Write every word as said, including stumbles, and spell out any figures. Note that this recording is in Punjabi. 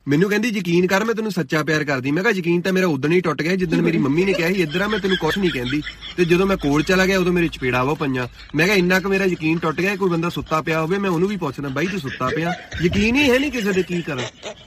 ਮੈਨੂੰ ਕਹਿੰਦੀ ਯਕੀਨ ਕਰ ਮੈਂ ਤੈਨੂੰ ਸੱਚਾ ਪਿਆਰ ਕਰਦੀ। ਮੈਂ ਕਿਹਾ ਯਕੀਨ ਤਾਂ ਮੇਰਾ ਉਦਣ ਹੀ ਟੁੱਟ ਗਿਆ ਜਿੱਦਣ ਮੇਰੀ ਮੰਮੀ ਨੇ ਕਿਹਾ ਸੀ ਇੱਧਰ ਆ ਮੈਂ ਤੈਨੂੰ ਕੁਛ ਨਹੀਂ ਕਹਿੰਦੀ, ਤੇ ਜਦੋਂ ਮੈਂ ਕੋਲ ਚਲਾ ਗਿਆ ਉਦੋਂ ਮੇਰੇ ਚਪੇੜਾ ਵਾ ਪਈਆਂ। ਮੈਂ ਕਿਹਾ ਇੰਨਾ ਕੁ ਮੇਰਾ ਯਕੀਨ ਟੁੱਟ ਗਿਆ, ਕੋਈ ਬੰਦਾ ਸੁੱਤਾ ਪਿਆ ਹੋਵੇ ਮੈਂ ਉਹਨੂੰ ਵੀ ਪੁੱਛਦਾ ਬਾਈ ਤੂੰ ਸੁੱਤਾ ਪਿਆ, ਯਕੀਨ ਹੀ ਹੈ ਨਹੀਂ ਕਿਸੇ ਦੇ, ਕੀ ਕਰਾਂ।